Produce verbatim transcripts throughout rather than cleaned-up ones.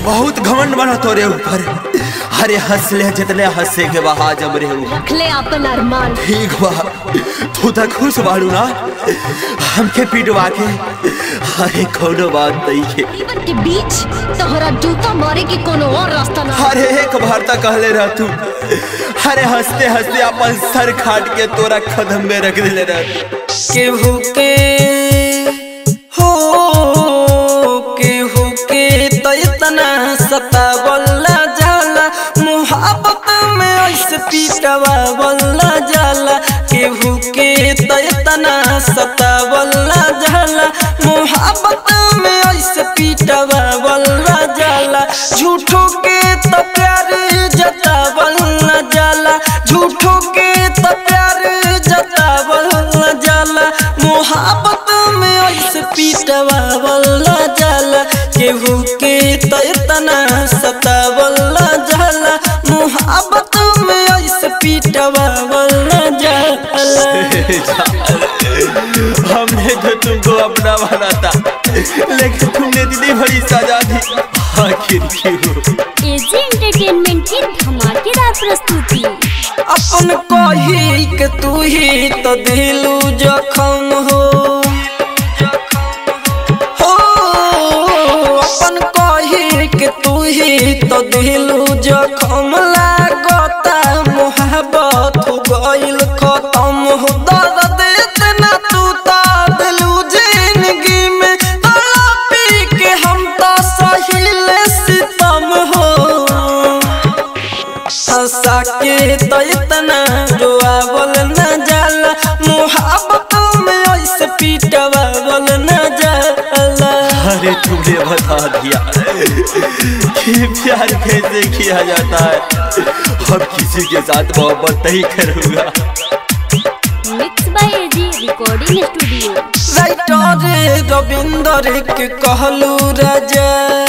बहुत घमंड बना तोरे ऊपर। अरे हंस ले जितने हंसे के बहा जम रे रख ले अपन अरमान। ठीक बा तू तो खुश बाड़ू ना हमके पिटवा के। अरे कोनो बात नहीं है के बीच तोहरा जूता मारे के कोनो और रास्ता ना। अरे एक बार तक कहले रह तू। अरे हंसते हंसते अपन सर खाट के तोरा कदम में रख दिले रह। केहू के हो केहू के तो इतना सतावला जाला मुहब्बत में ऐसे पिटवावला जाला। केहू के तो इतना सतावला जाला मुहब्बत में ऐसे पिटवावला जाला। झूठों के तो प्यार जतावला जाला झूठों के तो प्यार जतावला जाला मुहब्बत में ऐसे पिटवावला जाला। केहू के तो इतना सतावला जाला मुहब्बत में ऐसे पिटवावला जाला। हमने तो तुमको अपना बना था लेकिन तुमने दीदी बड़ी सजा दी। आखिर क्यों? एजी एंटरटेनमेंट की धमाकेदार प्रस्तुति। अपन कही के तू ही तो दिलू जखम हो हो अपन कही के तू ही तो दिलू जखम लागता मोहब्बत हो गइल खत्म हो। दर्द इतना तू तो दिलू जिंदगी में तड़पी के हम तो सहिल सितम हो। हंसा के तो इतना रोआवल न जाला मुहब्बत में ऐसे पिटवावल न जाला। अरे तुमने बता दिया कि प्यार कैसे किया जाता है। अब किसी के साथ मोहब्बत नहीं करूँगा। Mix by AG recording studio. Writer Ravinder के कहलू राजा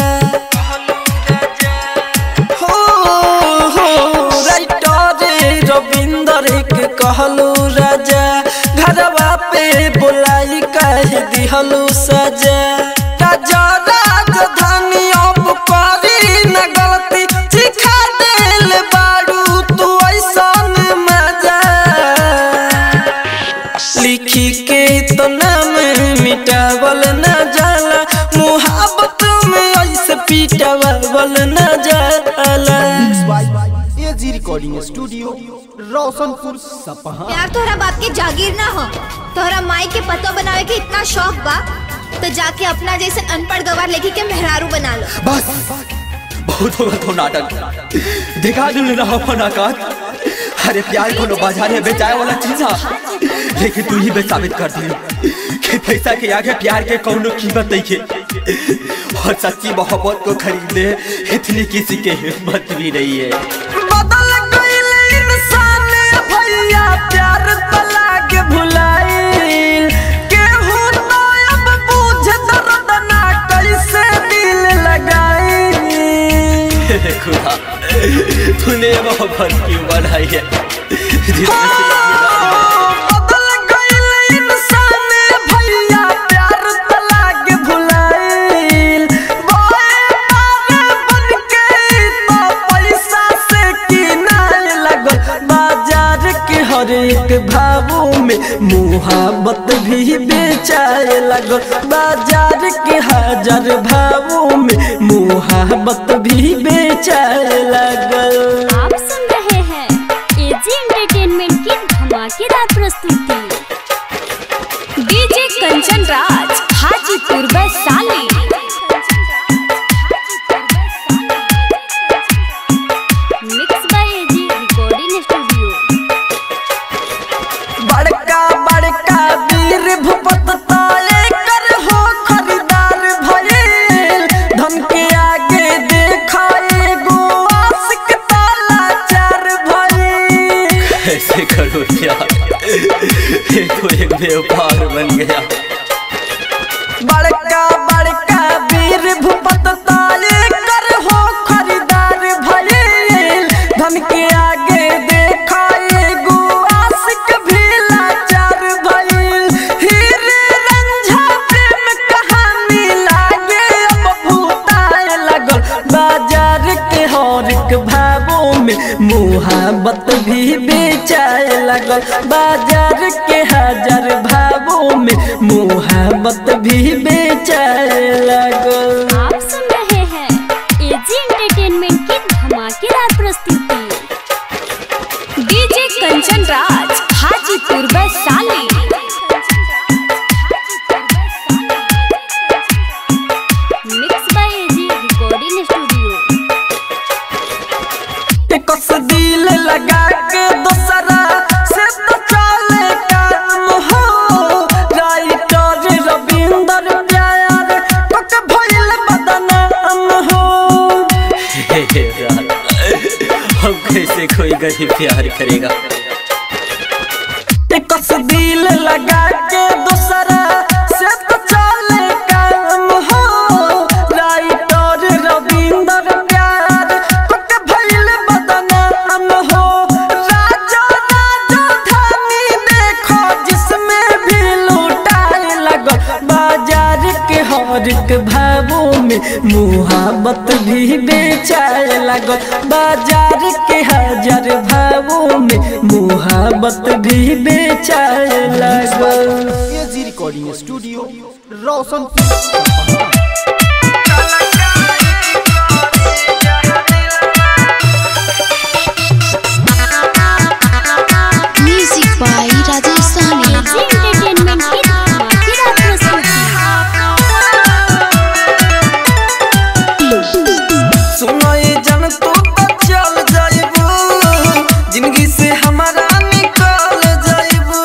हो हो राइटर रविंदर के कहलू राजा घरवा पे बुलाई कह दिहलू सजा। राजा राजधानी अब करी न गलती सिखा देल बारू तू ऐसन मजा। लिखी के तो नाम मिटावल न जाला मुहब्बत में ऐसे पिटवावल न जाला। एजी रिकॉर्डिंग स्टूडियो रोशनपुर सपहा। यार तोहरा बाप के जागीर ना हो। तोहरा माई के पतो बनावे के इतना शौक बा तो जाके अपना जैसे अनपढ़ गवार लेके के मेहरारू बना लो। बस बहुत होगा तो नाटक दिखा दिल ना अपन औकात। अरे प्यार को बाजार में बेचाए वाला चीज है लेकिन तू ही बे साबित कर दी कि पैसा के आगे प्यार के कौनो कीमत नहीं है। और सच्ची मोहब्बत को खरीदने इतनी किसी के हिम्मत भी नहीं है। बदल गइल इंसान भैया प्यार तला के भुलाइल केहू तो अब बुझ दर्द ना कैसे दिल लगाई। खुदा तूने मोहब्बत क्यों बनाई है? बदल गइल इंसान भैया प्यार तला के भुलाइल बन के तो पैसा से किनाए लगल। बाजार के हर एक भावों में मुहब्बत भी बेचाए लगल। बाजार के हजार भावों में मुहब्बत भी बेचाए लगल। आप सुन रहे हैं एजी एंटरटेनमेंट की धमाकेदार प्रस्तुति। DJ Kanchan Raj Hajipur Vaishali. Mix by AG recording studio. बड़का बड़का वीर भूपत ताले कर हो खरीदार भइल धन के आगे देखा एगो आशिक ताला चार भइल। ऐसे करो क्या ये तो एक व्यापार बन गया। बड़का बड़का वीर भूपत ताले कर हो खरीदार भइल धन के आगे देखा एगो आशिक भी लाचार भइल। हीरे रंझा प्रेम कहानी लागे अब भूताए लगल। भी बेचाए लगल बाजार के हजार भावों में मोहब्बत भी बेचाए लगल। आप सुन रहे हैं एजी एंटरटेनमेंट की धमाकेदार प्रस्तुति। DJ Kanchan Raj Hajipur Vaishali. Mix by AG recording studio. कस दिल लगा के दोसरा से तो चले काम हो राइटर रविंदर प्यार पक भइल बदनाम हो। हम कैसे कोई गरीब प्यार करेगा। कस दिल लगा के दोसरा से तो चले काम हो राइटर रविंदर प्यार पक भइल बदनाम हो। राजा राजधानी देखो जिसमें भी लूटाए लगो बाजार के हर एक भावों में मुहाबत भी बेचाए लगो बाजार के हजार भावों में मुहाबत भी बेचाए लगो। AG recording studio Roshanpur. Music by Rajesh Sahni. AG entertainment की धमाकेदार प्रस्तुति। सुनो ये जन तू तो चल जाइबू जिंदगी से हमारा निकल जाइबू।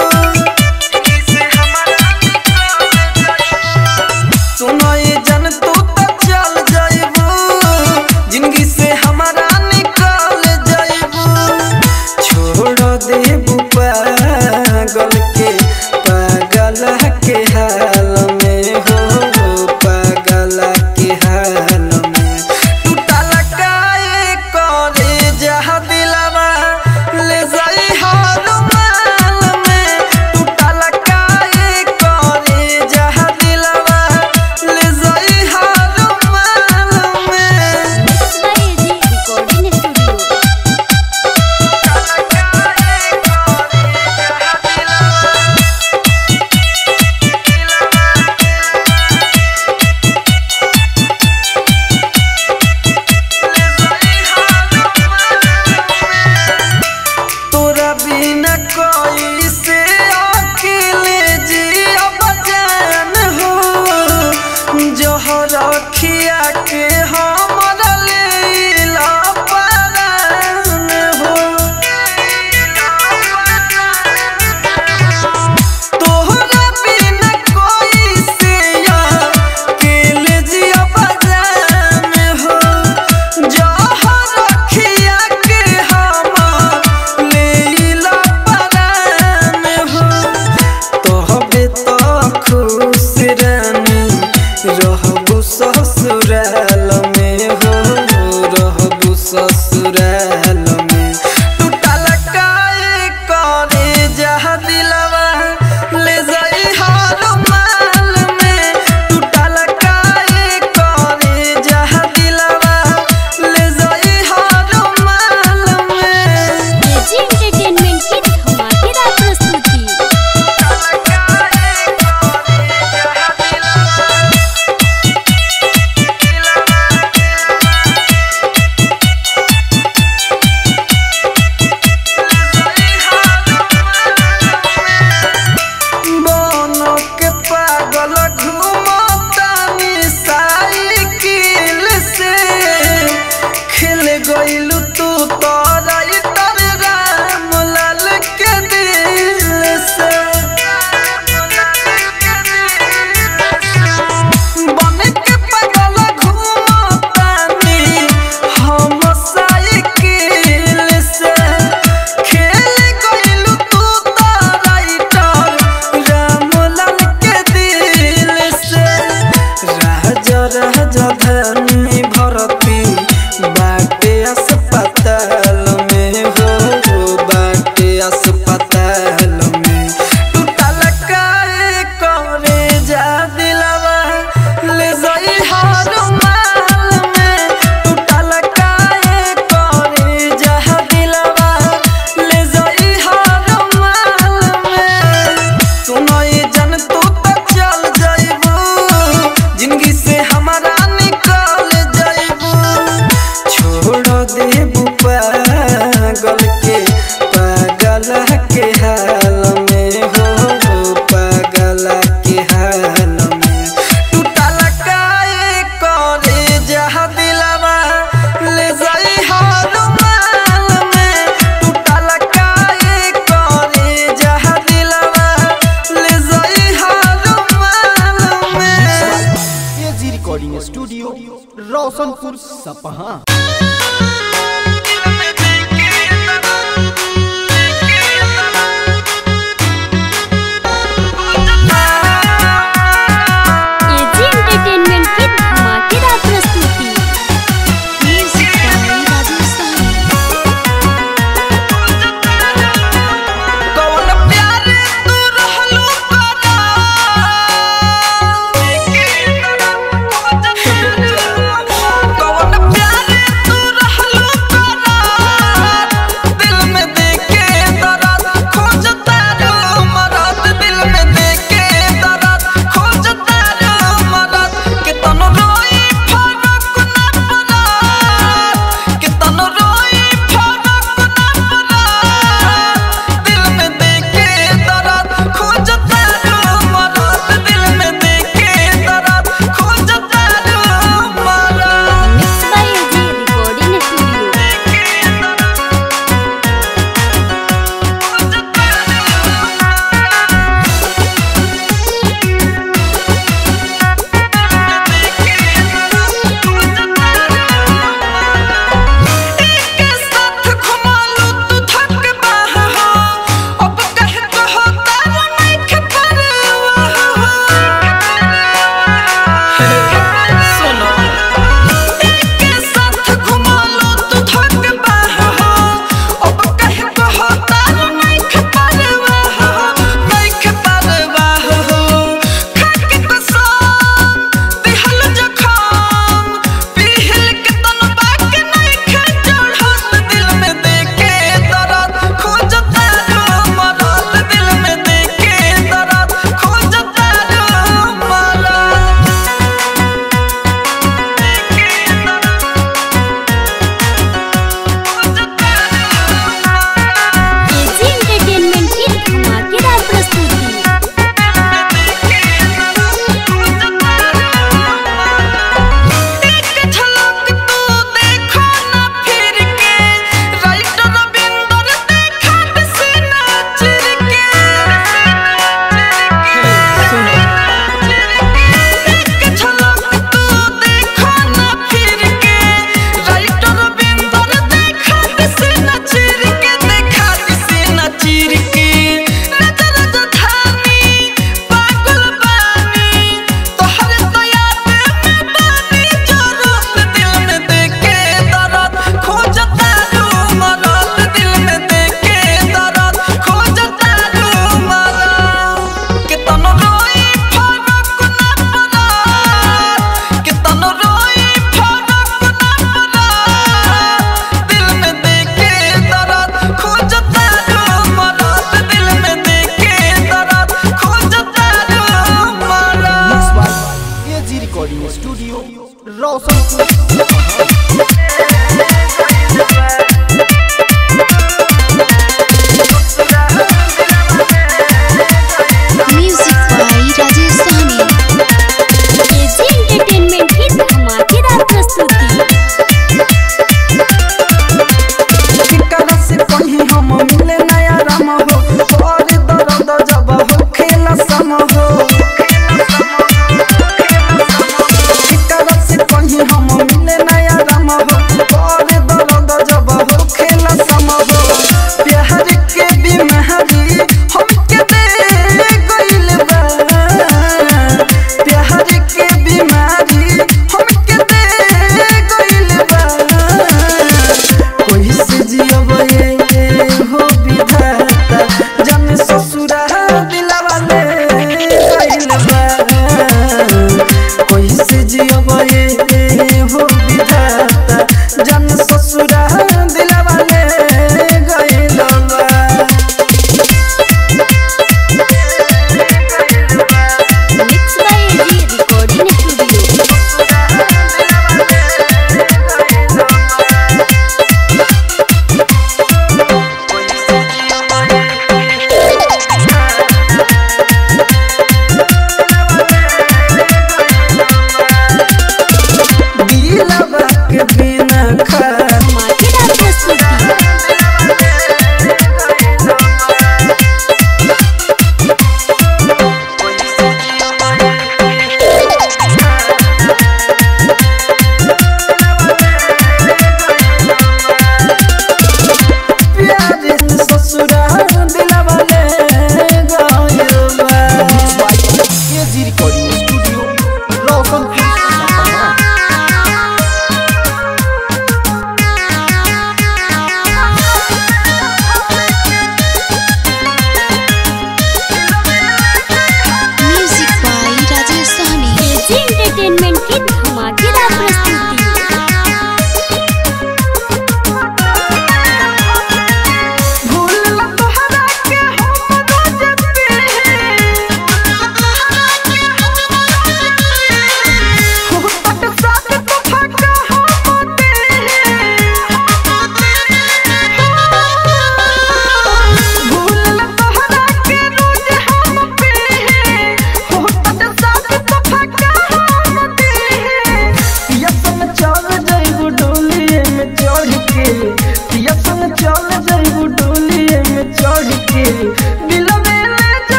सुनो ये जन तू तो चल जाइबू जिंदगी से हमारा निकल जाइबू। छोड़ देबू पागल के पागल के हाल में हो पागल के हाल में टूटल काए करे जहाँ दिलवा ले जाई हर माल में टूटल काए करे जहाँ दिलवा ले जाई हर माल में। Mix by AG recording studio. तोरा बिना कोई से अकेले जियब जान हो जोहर अखिया के हमर लेला परान हो। तोहरा बिना कोई से अकेले जियब जान हो जोहर अखिया के हमर लेला परान हो। तोहबे तो खुश रानी रहबू ससुराल रिकॉर्डिंग स्टूडियो रोशनपुर सपहा। एजी एंटरटेनमेंट की धमाकेदार प्रस्तुति। Music by Rajesh Sahni. कौन प्यार तू रहलू करा कौन प्यार तू रहलू करा दिल में देके दर्द खोजता रो मरद दिल में देके दर्द खोजता रो मरद कितनो रोई फरक ना पड़ा कितनो रोई फरक ना पड़ा दिल में देके दर्द खोजता रो मरद दिल में देके दर्द खोजता रो मरद mix by AG recording studio. के साथ घुमालू तू थक बाह हो अब कह कहो तारा नहीं खपरवा सुनो के साथ घुमालू तू थक बाह हो अब कह कहो तारा नहीं खपरवा नहीं खपरवा खाके कसम दिहल जखम पिहल के तन बाके नहीं चढ़त दिल में देके दर्द खोजता रो मरद दिल में देके दर्द खोजता रो मरद एजी एंटरटेनमेंट की धमाकेदार प्रस्तुति। एक झलक तू देखो ना फिर के राइटर रविंदर देखा बिसना चिर के सुनो एक झलक तू देखो ना फिर के राइटर रविंदर देखा बिसना चिर के देखा बिसना चिर के नजर जधानी पागल बानी तोहर दया पे मैं बानी जरूरत दिल में देके दर्द खोजता रो मरद दिल में देके दर्द खोजता रो मरद कितनो रोई फरक ना पड़ा कितनो रोई फरक ना पड़ा दिल में देके दर्द खोजता रो मरद दिल में देके दर्द खोजता रो मरद AG recording studio Roshanpur music by Rajesh Sahni. AG entertainment की धमाकेदार प्रस्तुति। केकरा से कहीं हम मिले नया राम हो और दर्द जब हो खेला सम हो केकरा से कहीं हम मिले नया राम हो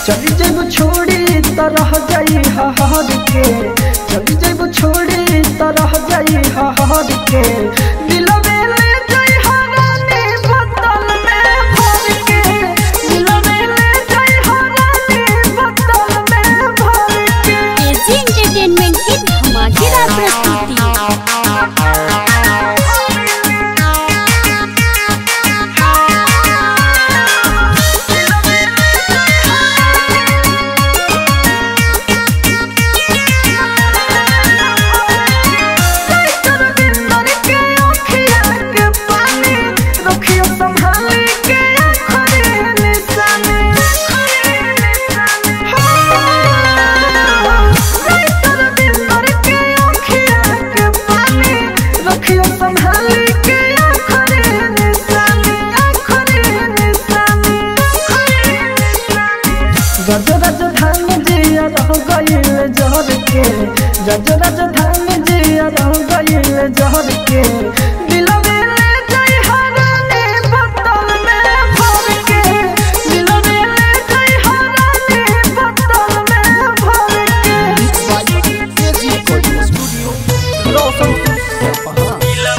चली जब छोड़ी तरह जाई हार के चली जब छोड़ी तरह जाई हार के दिल में ले जाई हराने बोतल में भर के दिल में ले जाई हराने बोतल में भर के। एजी एंटरटेनमेंट की धमाकेदार प्रस्तुति। जज राजधानी जिया रह गईल जहर के जज राजधानी जिया रह गईल जहर के दिल में ले जाई हराने बोतल में भर के दिल में ले जाई हराने बोतल में भर के। एजी रिकॉर्डिंग स्टूडियो रोशनपुर सपहा।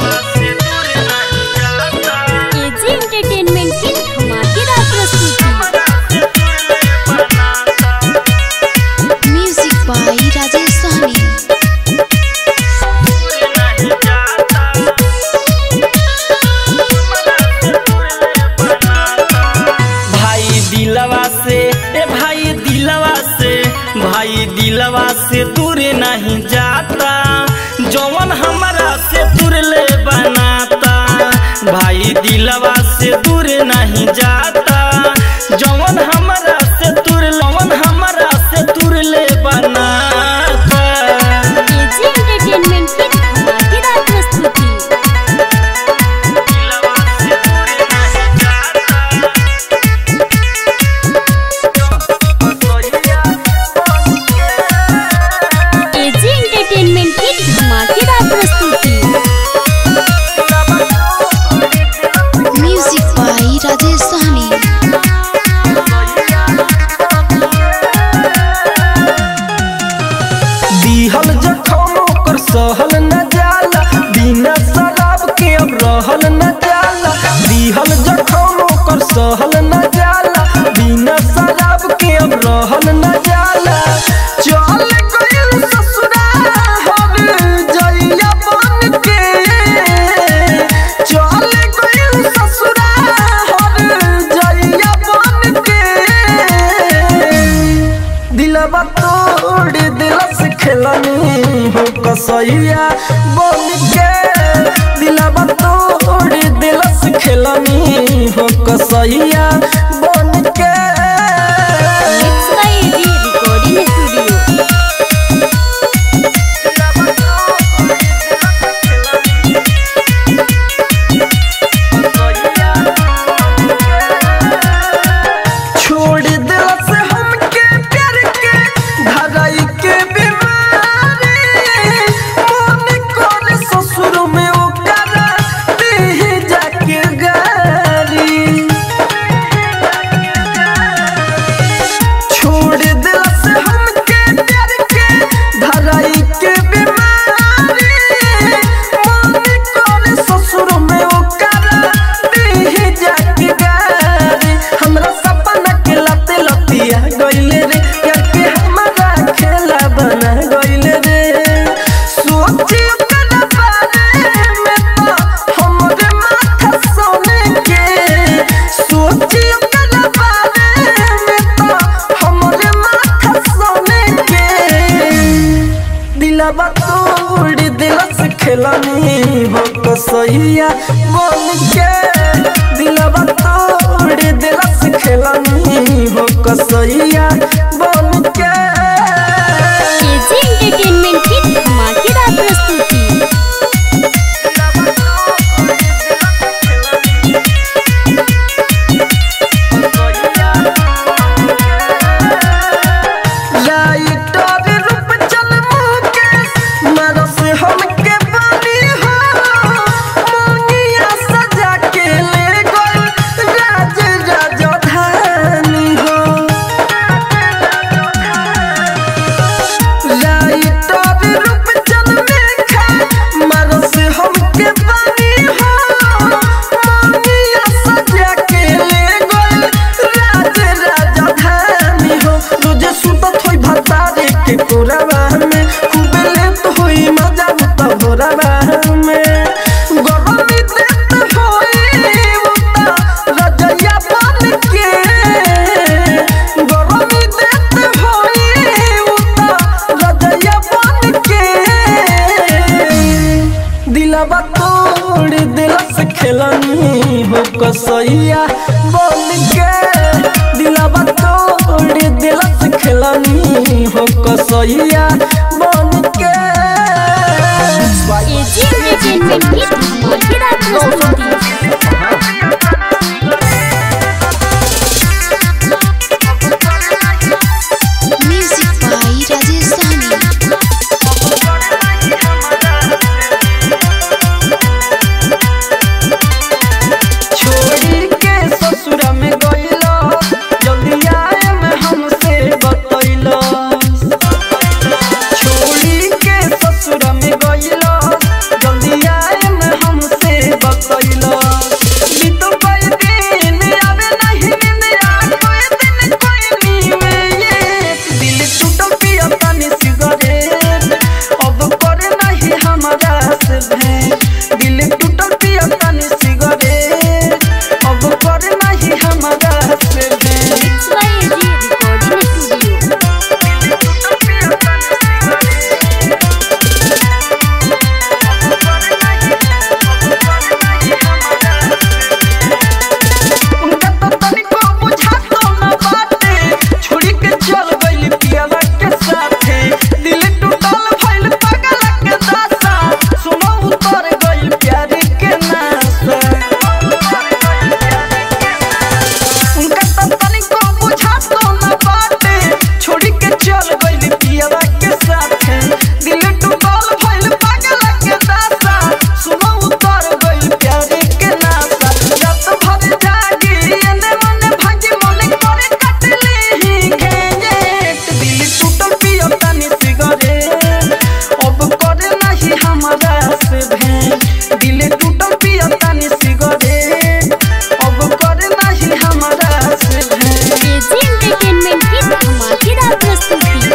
एजी एंटरटेनमेंट की धमाकेदार प्रस्तुति। Music by Rajesh Sahni. भाई दिलवा से ए भाई दिलवा से भाई दिलवा से दूर नहीं जाता जौन हमारा से दूर ले बनाता भाई दिलवा से दूर नहीं जाता जौन हमारा से दूर लवन हमारा से दूर ले बनाता। एजी एंटरटेनमेंट की धमाकेदार प्रस्तुति। एजी एंटरटेनमेंट की धमाकेदार प्रस्तुति। Music by Rajesh Sahni. दिहल जखम ओकर सहल न जाला बिना शराब के अब रहल न जाला दिहल जखम ओकर सहल न जाला बिना शराब के अब रहल न जाला चल गइल ससुराल हर जइया बन के चल गइल ससुराल हर जइया बन के दिलवा तोड़ दिलस खेलनी हो कसैया बन के दिलवा तोड़ दिलस खेलनी हो कसैया बन के। Mix by AG recording studio. छोड़ दिलस हमके प्यार के धराई के बीमारी मन कर ससुर में ओकरा दे जाके गारी छोड़ दिलस हमके प्यार के धराई के बीमारी मन कर ससुर में ओकरा दे जाके गारी हमरा सपना के लते लतिया गइले रे प्यार के हमारा खेला बना गइले रे सोची ओकरा बारे में तो हमरे माथा सोने के सोची ओकरा बारे में तो हमरे माथा सोने के दिलवा तोड़ दिलस खेलनी हो कसैया बन के दिलवा तोड़ दिलस खेलनी हो कसैया बन के। एजी एंटरटेनमेंट की धमाकेदार प्रस्तुति। राइटर रूपचंद मुकेश मरस हमके बानी हो मोनिया सजा के ले गइल राज राजधानी हो। कसैया बन के। एजी एंटरटेनमेंट की धमाकेदार प्रस्तुति। Music by Rajesh Sahni. छोड़ी के ससुर में गइलो जल्दी आए में हमसे बतैलो। छोड़ी के ससुर में गइलो जल्दी आए में हमसे बतैलो। बीतो कई दिन आवे नहीं निंदिया कोई दिन कोई नीवे ये दिल टूटल पिया पानी सिगरेट अब करे नहीं हमारा से भेंट। दिल टूटल पिया पानी सिगरेट अब करे नहीं हमारा से भेंट। Mix by AG recording studio. उनका तो तनिको बुझातो ना बाटे छोड़ी के चल गइल पियाला के साथे। दिल टूटल भइल पागल के दासा सुनो उतर गइल प्यार के नासा। उनका तो तनिको बुझातो ना बाटे छोड़ी के चल गइल पियाला के साथे। दिल टूटल भइल पागल के दासा सुनो उतर गइल प्यार के नासा। रात भर जागी एने मने भागी मने करे कटली ही घेंजेट। दिल टूटल पियो तानी सिगरेट अब करे नहीं हमारा से भेंट। दिल टूटल पियो तानी सिगरेट अब करे नहीं हमारा से भेंट। एजी एंटरटेनमेंट की धमाकेदार प्रस्तुति।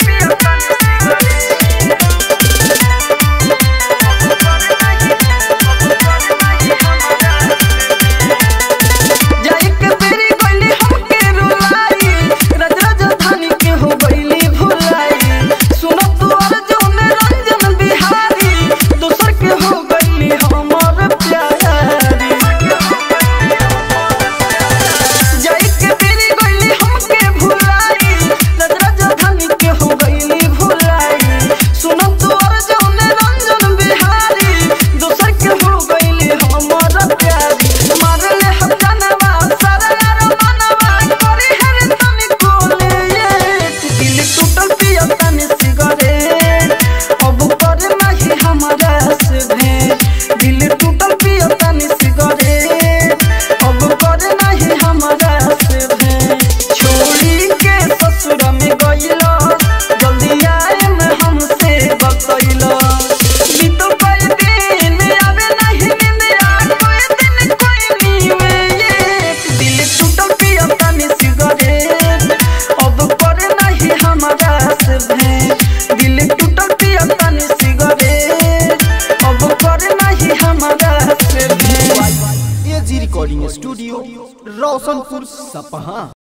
जाई के बेरी गइली हमके रुलाई रज राजधानी के हो गइली भुलाई। सुनो तू अर्जुन रंजन बिहारी दोसर के हो गइली हमर प्यारी। जाई के बेरी गइली हमके भुलाई रज राजधानी के हो गइली भुलाई। सुनो तू अर्जुन रंजन बिहारी दोसर के हो गइली हमर प्यारी। मारले हम जानवा सारा यार मनवा करी हर तनी कोले ये दिल टूटल पिया तानी सिगरेट अब करे नहीं हमारा से भेंट। दिल टूटल पिया तानी सिगरेट अब करे नहीं हमारा से भेंट। छोड़ी के ससुर में गइलो जल्दी आए में हमसे बतैलो। बीतो कई दिन आवे नहीं निंदिया कोई दिन कोई नीवे ये दिल टूटल पिया तानी सिगरेट अब करे नहीं हमारा से भेंट। दिल टूटल पिया तानी सिगरेट अब करे नहीं हमारा से भेंट। एजी रिकॉर्डिंग स्टूडियो रोशनपुर सपहा।